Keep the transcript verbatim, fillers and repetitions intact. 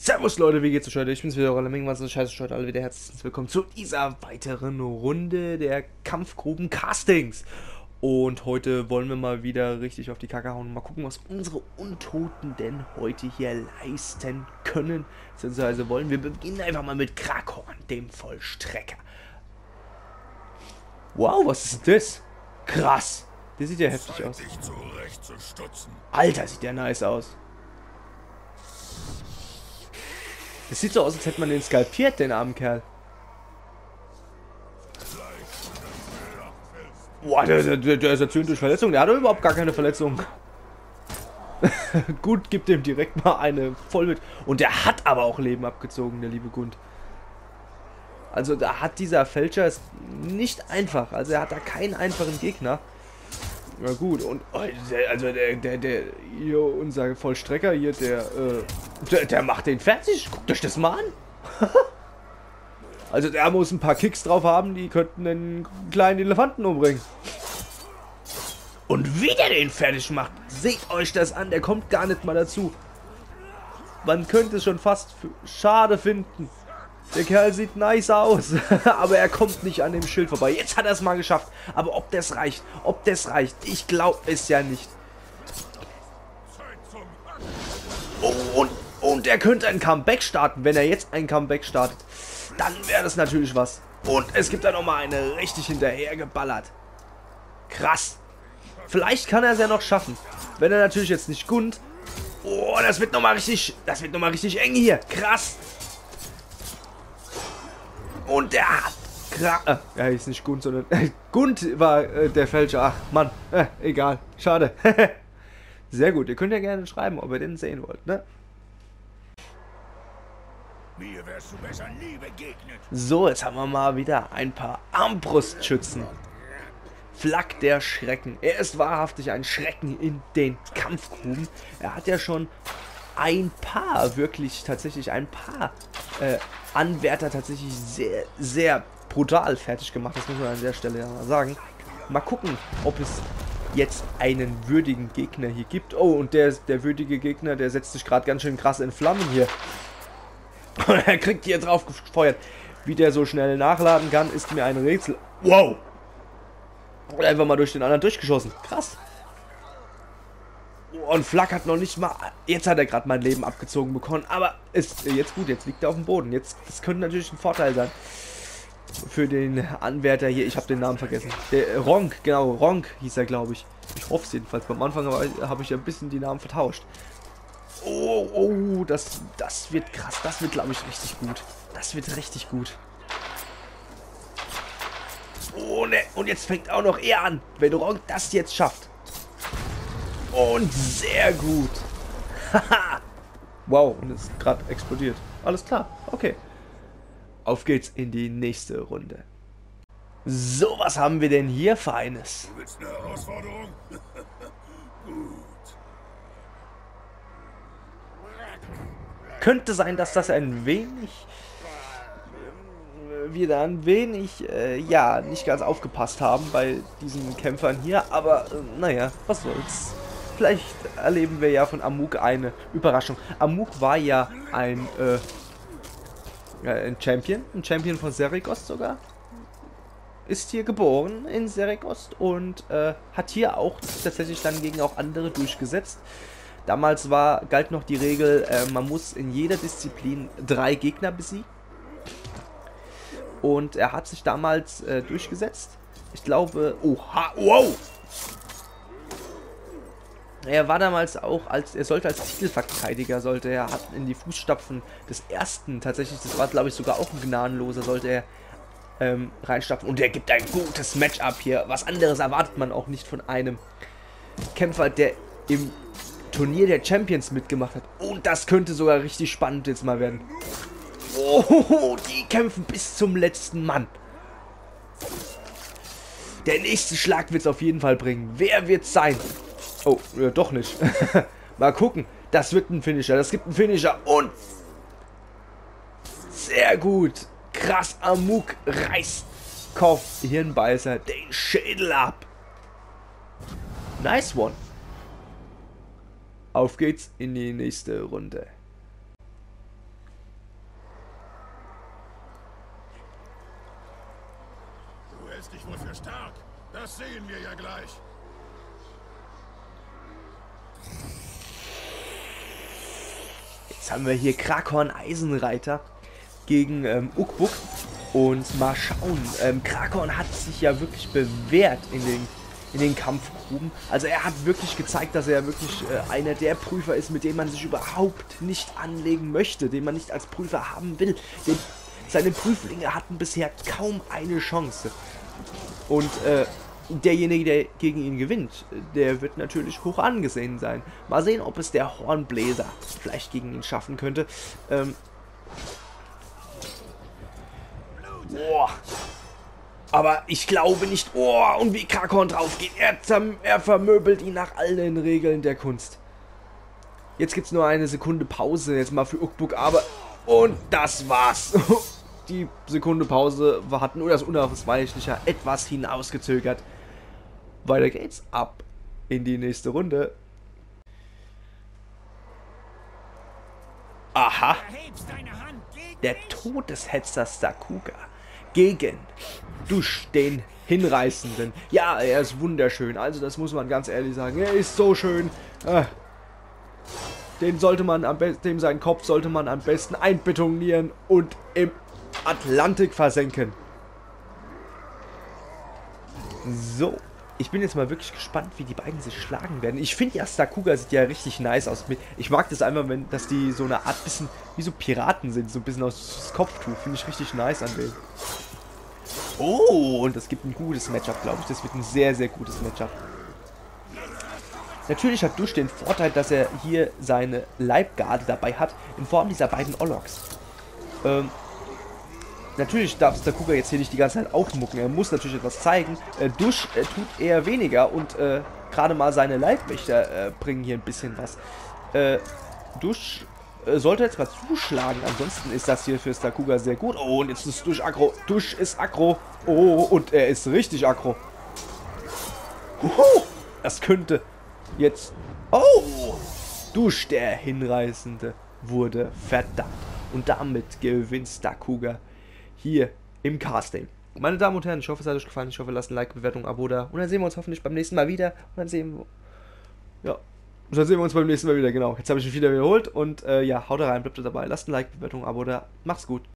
Servus Leute, wie geht's euch heute? Ich bin's wieder, Roller Ming, was ist scheiße, heute alle wieder herzlich willkommen zu dieser weiteren Runde der Kampfgruben-Castings. Und heute wollen wir mal wieder richtig auf die Kacke hauen und mal gucken, was unsere Untoten denn heute hier leisten können. Beziehungsweise wollen wir beginnen einfach mal mit Krakhorn, dem Vollstrecker. Wow, was ist denn das? Krass, der sieht ja heftig aus. Alter, sieht der nice aus. Es sieht so aus, als hätte man den skalpiert, den armen Kerl. Boah, der, der, der ist erzürnt durch Verletzung. Der hat doch überhaupt gar keine Verletzung. Gut, gibt dem direkt mal eine voll mit. Und der hat aber auch Leben abgezogen, der liebe Gund. Also da hat dieser Fälscher es nicht einfach. Also er hat da keinen einfachen Gegner. Na gut, und oh, der, also der, der, der, hier, unser Vollstrecker hier, der, äh, der, der macht den fertig. Guckt euch das mal an. Also der muss ein paar Kicks drauf haben, die könnten einen kleinen Elefanten umbringen. Und wie der den fertig macht, seht euch das an, der kommt gar nicht mal dazu. Man könnte es schon fast schade finden. Der Kerl sieht nice aus, aber er kommt nicht an dem Schild vorbei. Jetzt hat er es mal geschafft. Aber ob das reicht, ob das reicht, ich glaube es ja nicht. Oh, und, und er könnte ein Comeback starten. Wenn er jetzt ein Comeback startet, dann wäre das natürlich was. Und es gibt da nochmal eine richtig hinterher geballert. Krass. Vielleicht kann er es ja noch schaffen. Wenn er natürlich jetzt nicht Gund. Oh, das wird nochmal richtig, das wird nochmal richtig eng hier. Krass. Und der hat Kra äh, er hieß nicht Gund, sondern äh, Gund war äh, der Fälscher. Ach, Mann. Äh, egal. Schade. Sehr gut. Ihr könnt ja gerne schreiben, ob ihr den sehen wollt, ne? Mir wärst du besser nie begegnet. So, jetzt haben wir mal wieder ein paar Armbrustschützen. Flak der Schrecken. Er ist wahrhaftig ein Schrecken in den Kampfgruben. Er hat ja schon ein paar, wirklich tatsächlich ein paar äh, Anwärter tatsächlich sehr, sehr brutal fertig gemacht. Das muss man an der Stelle ja mal sagen. Mal gucken, ob es jetzt einen würdigen Gegner hier gibt. Oh, und der, der würdige Gegner, der setzt sich gerade ganz schön krass in Flammen hier. Und er kriegt hier drauf gefeuert. Wie der so schnell nachladen kann, ist mir ein Rätsel. Wow! Und einfach mal durch den anderen durchgeschossen. Krass. Und Flak hat noch nicht mal... Jetzt hat er gerade mein Leben abgezogen bekommen. Aber ist jetzt gut, jetzt liegt er auf dem Boden. Jetzt, das könnte natürlich ein Vorteil sein. Für den Anwärter hier. Ich habe den Namen vergessen. Der äh, Ronk, genau. Ronk hieß er, glaube ich. Ich hoffe es jedenfalls. Beim Anfang habe ich ja ein bisschen die Namen vertauscht. Oh, oh, das, das wird krass. Das wird, glaube ich, richtig gut. Das wird richtig gut. Oh, ne. Und jetzt fängt auch noch er an. Wenn Ronk das jetzt schafft. Und sehr gut. Haha. Wow, und es ist gerade explodiert. Alles klar, okay. Auf geht's in die nächste Runde. So, was haben wir denn hier Feines? Du willst eine Herausforderung? Gut. Könnte sein, dass das ein wenig... wir da ein wenig, äh, ja, nicht ganz aufgepasst haben bei diesen Kämpfern hier. Aber, äh, naja, was soll's. Vielleicht erleben wir ja von Amuk eine Überraschung. Amuk war ja ein, äh, ein Champion, ein Champion von Seregost sogar. Ist hier geboren in Seregost und äh, hat hier auch tatsächlich dann gegen auch andere durchgesetzt. Damals war, galt noch die Regel, äh, man muss in jeder Disziplin drei Gegner besiegen. Und er hat sich damals äh, durchgesetzt. Ich glaube, oha, wow! Er war damals auch, als er sollte als Titelverteidiger, sollte er hat in die Fußstapfen des ersten, tatsächlich, das war glaube ich sogar auch ein Gnadenloser, sollte er ähm, reinstapfen. Und er gibt ein gutes Matchup hier. Was anderes erwartet man auch nicht von einem Kämpfer, der im Turnier der Champions mitgemacht hat. Und das könnte sogar richtig spannend jetzt mal werden. Oh, die kämpfen bis zum letzten Mann. Der nächste Schlag wird es auf jeden Fall bringen. Wer wird es sein? Oh, ja, doch nicht. Mal gucken. Das wird ein Finisher. Das gibt einen Finisher. Und sehr gut. Krass, Amuk reißt Kopf, Hirnbeißer den Schädel ab. Nice one. Auf geht's in die nächste Runde. hältst dich wohl für stark. Das sehen wir ja gleich. Jetzt haben wir hier Krakon Eisenreiter gegen ähm, Ukbuk. Und mal schauen. Ähm, Krakon hat sich ja wirklich bewährt in den, in den Kampfgruben. Also er hat wirklich gezeigt, dass er wirklich äh, einer der Prüfer ist, mit dem man sich überhaupt nicht anlegen möchte. Den man nicht als Prüfer haben will. Den, seine Prüflinge hatten bisher kaum eine Chance. Und äh, derjenige, der gegen ihn gewinnt, der wird natürlich hoch angesehen sein. Mal sehen, ob es der Hornbläser vielleicht gegen ihn schaffen könnte. Ähm, Boah. Aber ich glaube nicht. Oh, und wie Krakon drauf geht. Er, er vermöbelt ihn nach allen Regeln der Kunst. Jetzt gibt es nur eine Sekunde Pause. Jetzt mal für Ukbuk. Aber. Und das war's. Die Sekunde Pause hat nur das Unausweichliche etwas hinausgezögert. Weiter geht's. Ab in die nächste Runde. Aha. Der Todeshetzer Stakuga gegen Dusch, den Hinreißenden. Ja, er ist wunderschön. Also das muss man ganz ehrlich sagen. Er ist so schön. Äh, den sollte man am besten, dem seinen Kopf sollte man am besten einbetonieren und im Atlantik versenken. So. Ich bin jetzt mal wirklich gespannt, wie die beiden sich schlagen werden. Ich finde ja, Stakuga sieht ja richtig nice aus. Ich mag das einfach, wenn, dass die so eine Art bisschen wie so Piraten sind. So ein bisschen aus Kopftuch. Finde ich richtig nice an denen. Oh, und das gibt ein gutes Matchup, glaube ich. Das wird ein sehr, sehr gutes Matchup. Natürlich hat Dusch den Vorteil, dass er hier seine Leibgarde dabei hat. In Form dieser beiden Orlogs. Ähm... Natürlich darf Stakuga jetzt hier nicht die ganze Zeit aufmucken. Er muss natürlich etwas zeigen. Äh, Dusch äh, tut eher weniger und äh, gerade mal seine Leibwächter äh, bringen hier ein bisschen was. Äh, Dusch äh, sollte jetzt mal zuschlagen. Ansonsten ist das hier für Stakuga sehr gut. Oh, und jetzt ist Dusch aggro. Dusch ist aggro. Oh, und er ist richtig aggro. Huhu, das könnte jetzt... Oh! Dusch, der Hinreißende, wurde verdammt. Und damit gewinnt Stakuga hier im Casting. Meine Damen und Herren, ich hoffe, es hat euch gefallen. Ich hoffe, lasst ein Like, Bewertung, Abo da. Und dann sehen wir uns hoffentlich beim nächsten Mal wieder. Und dann sehen wir... Ja. Und dann sehen wir uns beim nächsten Mal wieder, genau. Jetzt habe ich mich wieder wiederholt. Und äh, ja, haut rein, bleibt dabei. Lasst ein Like, Bewertung, Abo da. Macht's gut.